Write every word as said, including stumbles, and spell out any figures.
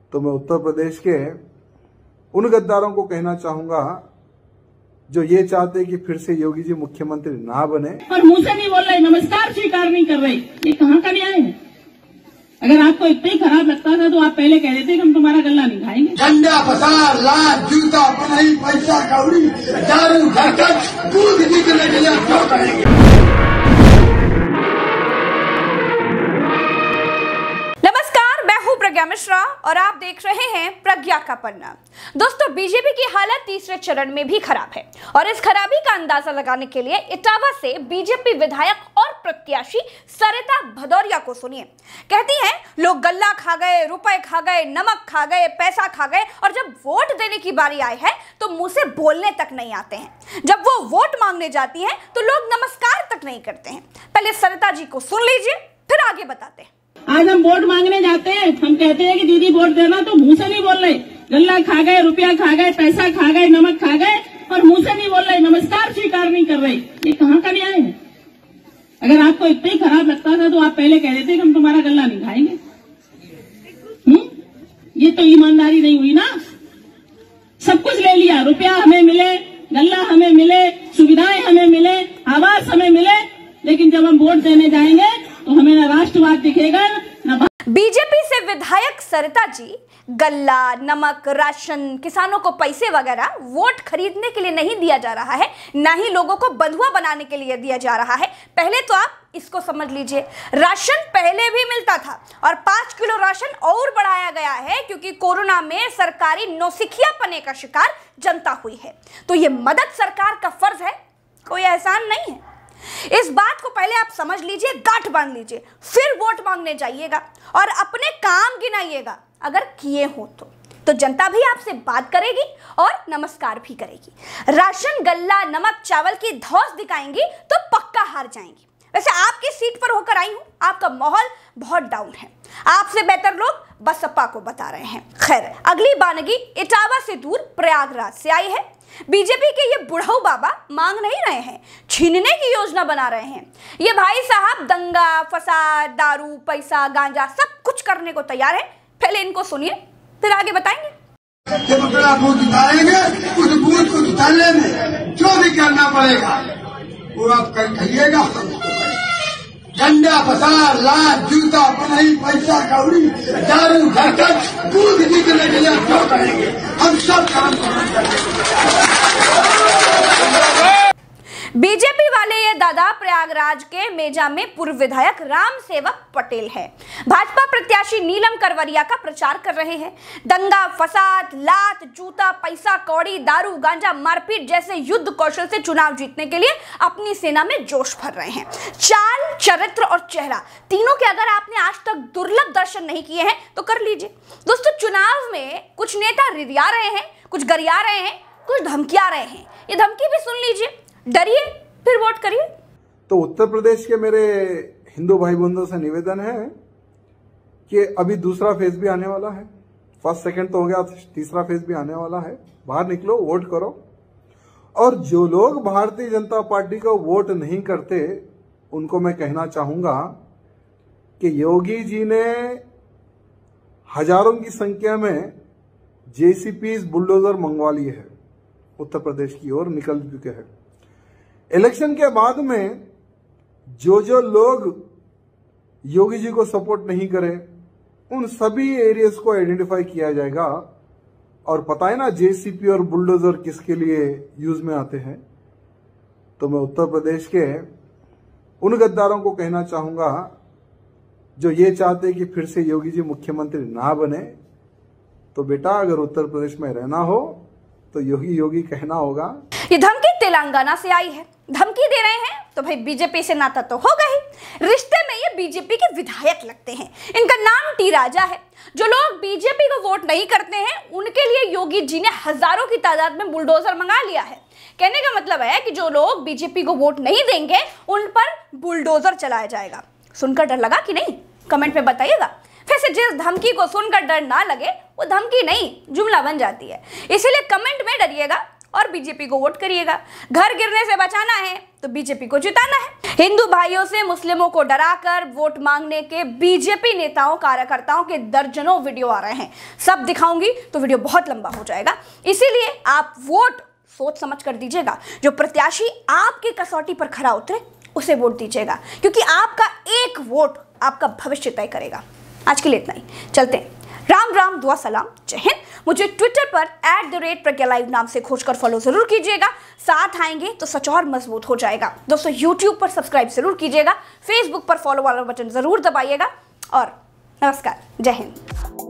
तो मैं उत्तर प्रदेश के उन गद्दारों को कहना चाहूंगा जो ये चाहते कि फिर से योगी जी मुख्यमंत्री ना बने और मुंह से नहीं बोल रहे, नमस्कार स्वीकार नहीं कर रहे। ये कहाँ का न्याय है? अगर आपको इतना ही खराब लगता था तो आप पहले कह देते कि हम तुम्हारा गल्ला नहीं खाएंगे। झंडा पसार, लात, जूता, पढ़ाई, पैसा, कौड़ी, दारू, घटक, दूध निकलने के लिए क्यों करेंगे? प्रज्ञा मिश्रा और आप देख रहे हैं प्रज्ञा का पन्ना। दोस्तों, बीजेपी की हालत तीसरे चरण में भी खराब है और इस खराबी का अंदाजा लगाने के लिए इटावा से बीजेपी विधायक और प्रत्याशी सरिता भदौरिया को सुनिए। कहती हैं, लोग गल्ला खा गए, रुपए खा गए, नमक खा गए, पैसा खा गए और जब वोट देने की बारी आई है तो मुंह से बोलने तक नहीं आते हैं। जब वो वोट मांगने जाती हैं तो लोग नमस्कार तक नहीं करते हैं। पहले सरिता जी को सुन लीजिए, फिर आगे बताते हैं। आज हम वोट मांगने जाते हैं, हम कहते हैं कि दीदी वोट देना, तो मुंह से नहीं बोल रहे, गल्ला खा गए, रुपया खा गए, पैसा खा गए, नमक खा गए और मुंह से नहीं बोल रहे, नमस्कार स्वीकार नहीं कर रहे। ये कहाँ का न्याय है? अगर आपको इतना ही खराब लगता था तो आप पहले कह देते कि हम तुम्हारा गल्ला नहीं खाएंगे। हम्म ये तो ईमानदारी नहीं हुई ना। सब कुछ ले लिया, रुपया हमें मिले, गल्ला हमें मिले, सुविधाएं हमें मिले, आवास हमें मिले, लेकिन जब हम वोट देने जाएंगे तो हमें ना राष्ट्रवाद दिखेगा ना। बीजेपी से विधायक सरिता जी गल्ला, नमक, राशन, किसानों को पैसे वगैरह वोट खरीदने के लिए नहीं दिया जा रहा है, ना ही लोगों को बंधुआ बनाने के लिए दिया जा रहा है। पहले तो आप इसको समझ लीजिए, राशन पहले भी मिलता था और पांच किलो राशन और बढ़ाया गया है क्योंकि कोरोना में सरकारी नौसिखियापने का शिकार जनता हुई है। तो ये मदद सरकार का फर्ज है, कोई एहसान नहीं है। इस बात को पहले आप समझ लीजिए, गांठ बांध लीजिए, फिर वोट मांगने जाइएगा और अपने काम गिनाइएगा। अगर किए हो तो तो जनता भी आपसे बात करेगी और नमस्कार भी करेगी। राशन, गल्ला, नमक, चावल की धौंस दिखाएंगी तो पक्का हार जाएंगी। वैसे आपकी सीट पर होकर आई हूं, आपका माहौल बहुत डाउन है, आपसे बेहतर लोग बसपा को बता रहे हैं। खैर, अगली बानगी इटावा से दूर प्रयागराज से आई है। बीजेपी के ये बुढ़ऊ बाबा मांग नहीं रहे हैं, छीनने की योजना बना रहे हैं। ये भाई साहब दंगा, फसाद, दारू, पैसा, गांजा सब कुछ करने को तैयार है। पहले इनको सुनिए, फिर आगे बताएंगे। जब अपना बूथ उतारेंगे, उस बूथ को उतारने में जो भी करना पड़ेगा वो आप कर करिएगा। झंडा पसार, लात, जूता, पढ़ाई, पैसा, कौड़ी, दारू, घटक, दूध निकलने के लिए क्यों करेंगे? हम सब काम करेंगे। बीजेपी वाले ये दादा प्रयागराज के मेजा में पूर्व विधायक राम सेवक पटेल है। भाजपा प्रत्याशी नीलम करवरिया का प्रचार कर रहे हैं। दंगा, फसाद, लात, जूता, पैसा, कौड़ी, दारू, गांजा, मारपीट जैसे युद्ध कौशल से चुनाव जीतने के लिए अपनी सेना में जोश भर रहे हैं। चाल, चरित्र और चेहरा तीनों के अगर आपने आज तक दुर्लभ दर्शन नहीं किए हैं तो कर लीजिए। दोस्तों, चुनाव में कुछ नेता रिरिया रहे हैं, कुछ गरिया रहे हैं, कुछ धमकिया रहे हैं। ये धमकी भी सुन लीजिए, डरिए फिर वोट करिए। तो उत्तर प्रदेश के मेरे हिंदू भाई बंधुओं से निवेदन है कि अभी दूसरा फेज भी आने वाला है। फर्स्ट सेकंड तो हो गया, तीसरा फेज भी आने वाला है। बाहर निकलो, वोट करो। और जो लोग भारतीय जनता पार्टी को वोट नहीं करते उनको मैं कहना चाहूंगा कि योगी जी ने हजारों की संख्या में जेसीपीज, बुलडोजर मंगवा लिए है, उत्तर प्रदेश की ओर निकल चुके हैं। इलेक्शन के बाद में जो जो लोग योगी जी को सपोर्ट नहीं करें उन सभी एरियाज को आइडेंटिफाई किया जाएगा। और पता है ना जेसीपी और बुलडोजर किसके लिए यूज में आते हैं। तो मैं उत्तर प्रदेश के उन गद्दारों को कहना चाहूंगा जो ये चाहते कि फिर से योगी जी मुख्यमंत्री ना बने, तो बेटा अगर उत्तर प्रदेश में रहना हो तो योगी योगी कहना होगा। ये धमकी तेलंगाना से आई है, धमकी दे रहे हैं तो भाई बीजेपी से नाता तो होगा ही। रिश्ते में ये बीजेपी के विधायक लगते हैं। इनका नाम टी राजा है। जो लोग बीजेपी को वोट नहीं करते हैं उनके लिए योगी जी ने हजारों की तादाद में बुलडोजर मंगा लिया है। कहने का मतलब है कि जो लोग बीजेपी को वोट नहीं देंगे उन पर बुलडोजर चलाया जाएगा। सुनकर डर लगा कि नहीं? कमेंट में बताइएगा। वैसे जिस धमकी को सुनकर डर ना लगे वो धमकी नहीं, जुमला बन जाती है। इसीलिए कमेंट में डरिएगा, और बीजेपी को वोट करिएगा। घर गिरने से बचाना है तो बीजेपी को जिताना है। हिंदू भाइयों से मुस्लिमों को डराकर वोट मांगने के बीजेपी नेताओं कार्यकर्ताओं के दर्जनों वीडियो आ रहे हैं। सब दिखाऊंगी तो वीडियो बहुत लंबा हो जाएगा, इसीलिए आप वोट सोच समझ कर दीजिएगा। जो प्रत्याशी आपकी कसौटी पर खरा उतरे उसे वोट दीजिएगा, क्योंकि आपका एक वोट आपका भविष्य तय करेगा। आज के लिए इतना ही, चलते हैं। राम राम, दुआ सलाम, जय हिंद। मुझे ट्विटर पर at the rate Pragya live नाम से खोजकर फॉलो जरूर कीजिएगा। साथ आएंगे तो सच और मजबूत हो जाएगा। दोस्तों यूट्यूब पर सब्सक्राइब जरूर कीजिएगा, फेसबुक पर फॉलो वाला बटन जरूर दबाइएगा और नमस्कार, जय हिंद।